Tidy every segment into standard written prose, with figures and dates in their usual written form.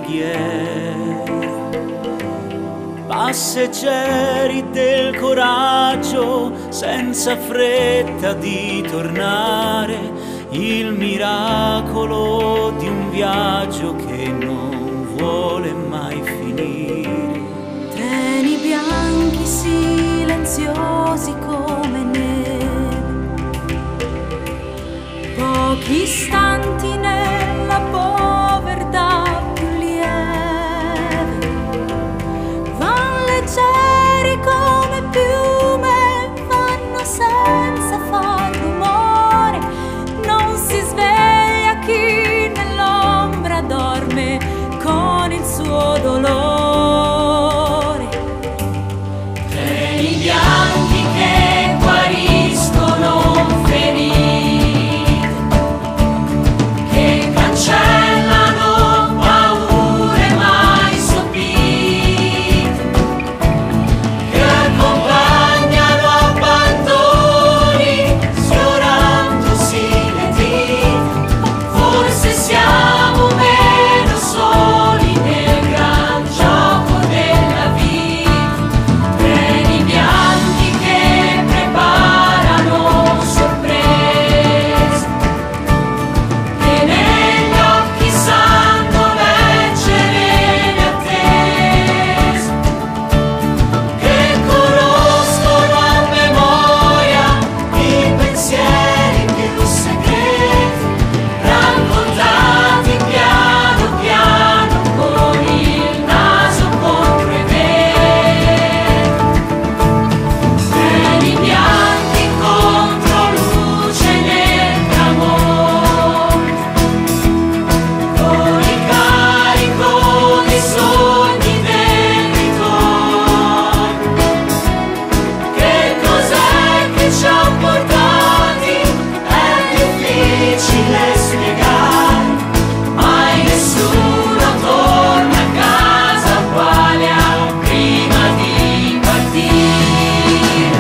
preghiera. Passeggeri del coraggio, senza fretta di tornare, il miracolo di un viaggio che non vuole mai finire. Treni bianchi silenziosi come neve, pochi istanti nella povertà più lieve, van leggeri come piume, vanno senza far rumore, non si sveglia chi nell'ombra dorme con il suo dolore. Treni bianchi che guariscono ferite, che cancellano paure mai sopite, che accompagnano abbandoni sfiorandosi le dita. Forse siamo meno soli nel gran gioco della vita. Treni bianchi che preparano sorprese, che negli occhi sanno leggere le attese, che conoscono a memoria i pensieri più segreti, raccontati piano piano con il naso contro i vetri. Treni bianchi contro luce nel tramonto, con il carico dei sogni del ritorno. Che cos'è che ci ha portati? È difficile spiegare, mai nessuno torna a casa uguale a prima di partire.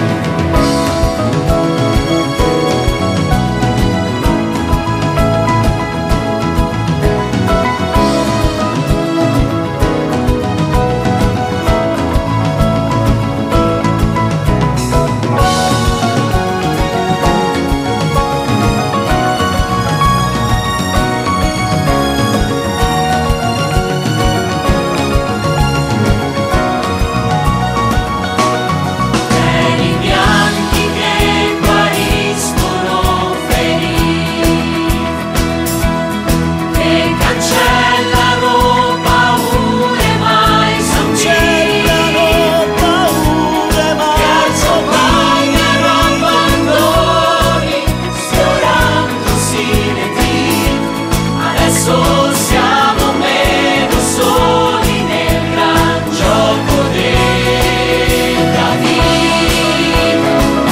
Treni bianchi che guariscono ferite, che cancellano paure mai sentite, che accompagnano abbandoni sfiorandosi le dita. Adesso siamo meno soli nel gran gioco della vita.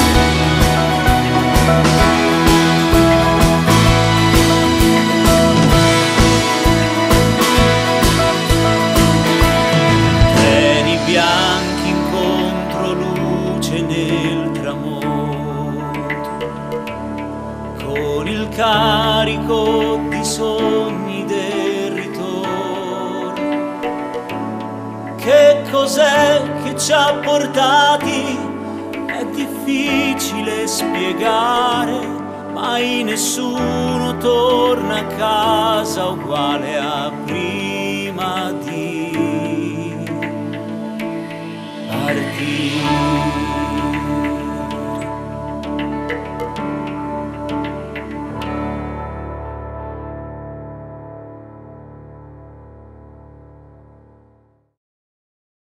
Treni bianchi in controluce nel tramonto, con il carico di sogni del ritorno. Che cos'è che ci ha portati? È difficile spiegare, mai nessuno torna a casa uguale a prima